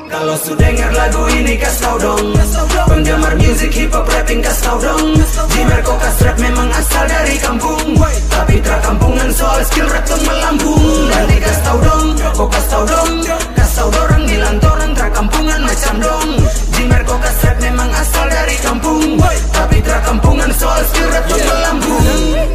Kalau su dengar lagu ini kas tau dong, penggemar music hip hop rapping kas tau dong. Jimer kok kas rap memang asal dari kampung, tapi tra kampungan soal skill rap tuh melambung. Nanti kas tau dong, kok kas tau dong, kas tau dorang bilang torang tra kampungan macam dong. Jimer kok kas rap memang asal dari kampung, tapi tra kampungan soal skill rap tuh melambung.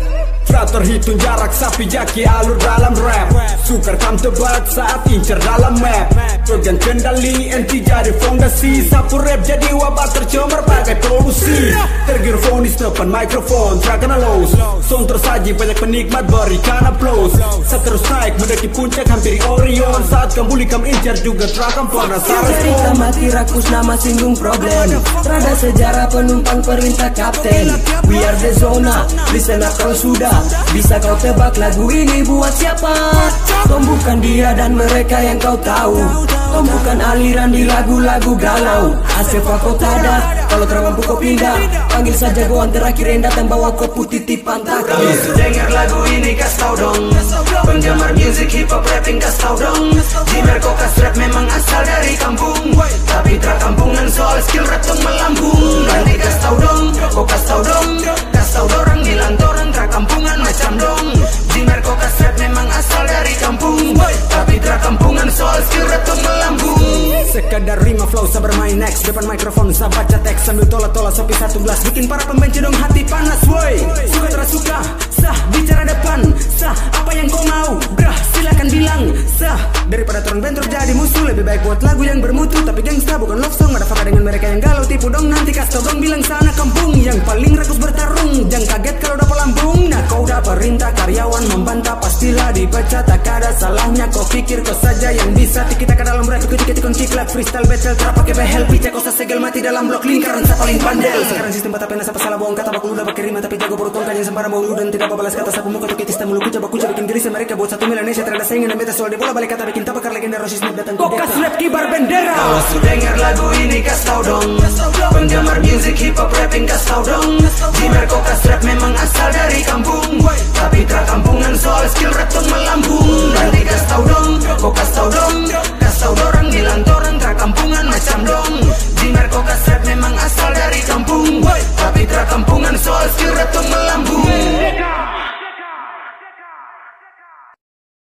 Tra terhitung jarak sapi jaki alur dalam rap, sukar kam tebak saat incer dalam map. Pegang kendali enti jadi fondasi, sapu rap jadi wabah tercemar pakai polusi. Tergerfonis depan mikrofon, terkena lows, sound tersaji banyak penikmat berikan aplaus. Seterus naik mendaki puncak hampir Orion, saat kembali kam incer juga terakam penasaran. Cerita mati rakus nama singgung problem, terada sejarah penumpang perintah kapten. We are the zona, listen up kau sudah. Bisa kau tebak lagu ini buat siapa? Tom bukan dia dan mereka yang kau tahu. Tom bukan aliran di lagu-lagu galau. Asefa kau tada, kalau teramampu kau pindah. Panggil saja goan terakhir yang datang bawa kopu titipan tak. Kalau su dengar lagu ini kas tau dong, penggemar music hip hop rapping kas tau dong. Jimer kok kas rap memang asal dari kampung, tapi tra kampungan soal skill rap tuh melambung. Nanti kas tau dong, kok kas tau dong, kas tau dorang bilang torang tra kampungan macam dong. Jimer kok kas rap memang asal dari kampung, tapi tra kampungan soal skill rap tuh melambung. Sekadar rima flow sabar main next, depan mikrofon saya baca teks sambil tola-tola sopi 11, bikin para pembenci dong hati panas woi. Suka tersuka, sah bicara depan, sah apa yang kau mau, brah silakan bilang sah. Daripada turun bentrok jadi musuh, lebih baik buat lagu yang bermutu tapi gangsta bukan love song. Ada fakta dengan mereka yang galau tipu dong, nanti kas tau dong bilang sana kampung yang paling rakus bertarung. Jangan kaget kalau dapat lambung, nah kau udah perintah karyawan membantah pastilah dipecat. Tak ada salahnya kau pikir kau saja yang bisa. Kita ke dalam rap ikuti kunci klub freestyle battle trap pakai behel picak kau segel mati dalam blok lingkaran saya paling pandel. Sekarang sistem patah pena siapa salah bohong kata bakul udah pakai rima tapi jago berutong kan yang sempara mau lu dan tidak balas kata sapu muka tuh kitis tamu lu kuca bakuca bikin gelisah mereka buat satu Indonesia terada saingan dan beta soal di bola balik kata bikin tabakar legenda Rosis Smith datang kok kas rap kibar bendera. Kalau su dengar lagu ini kas tau dong, penggemar music hip hop rapping kas tau dong. Jimer kok kas rap memang asal dari kampung, tapi tra kampungan soal skill rap tuh melambung. Nanti